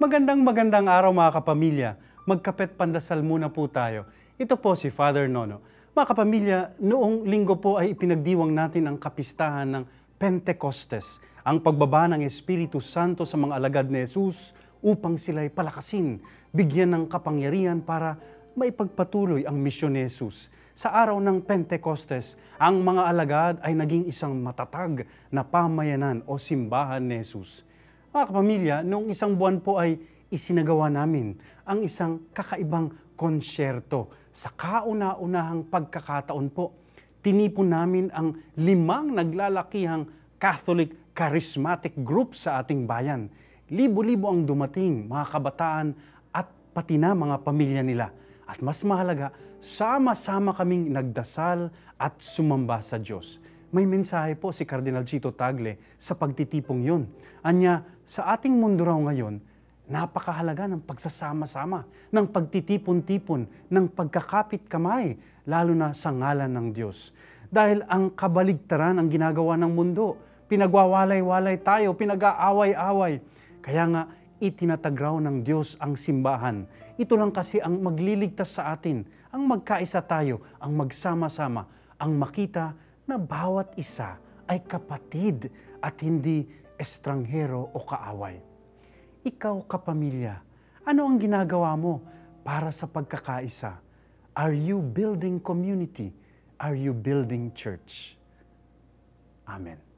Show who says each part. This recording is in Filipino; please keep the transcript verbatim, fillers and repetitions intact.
Speaker 1: Magandang magandang araw mga kapamilya. Magkapet pandasal muna po tayo. Ito po si Father Nono. Mga kapamilya, noong linggo po ay ipinagdiwang natin ang kapistahan ng Pentecostes, ang pagbaba ng Espiritu Santo sa mga alagad ni Jesus upang sila'y palakasin, bigyan ng kapangyarihan para maipagpatuloy ang misyon ni Jesus. Sa araw ng Pentecostes, ang mga alagad ay naging isang matatag na pamayanan o simbahan ni Jesus. Mga kapamilya, noong isang buwan po ay isinagawa namin ang isang kakaibang konsyerto. Sa kauna-unahang pagkakataon po, tinipon namin ang limang naglalakihang Catholic Charismatic Group sa ating bayan. Libo-libo ang dumating, mga kabataan at pati na mga pamilya nila. At mas mahalaga, sama-sama kaming nagdasal at sumamba sa Diyos. May mensahe po si Cardinal Chito Tagle sa pagtitipong yun. Anya, sa ating mundo raw ngayon, napakahalaga ng pagsasama-sama, ng pagtitipon-tipon, ng pagkakapit kamay, lalo na sa ngalan ng Diyos. Dahil ang kabaligtaran ang ginagawa ng mundo, pinagwawalay-walay tayo, pinag-aaway-away. Kaya nga, itinatag raw ng Diyos ang simbahan. Ito lang kasi ang magliligtas sa atin, ang magkaisa tayo, ang magsama-sama, ang makita na bawat isa ay kapatid at hindi estranghero o kaaway. Ikaw, kapamilya, ano ang ginagawa mo para sa pagkakaisa? Are you building community? Are you building church? Amen.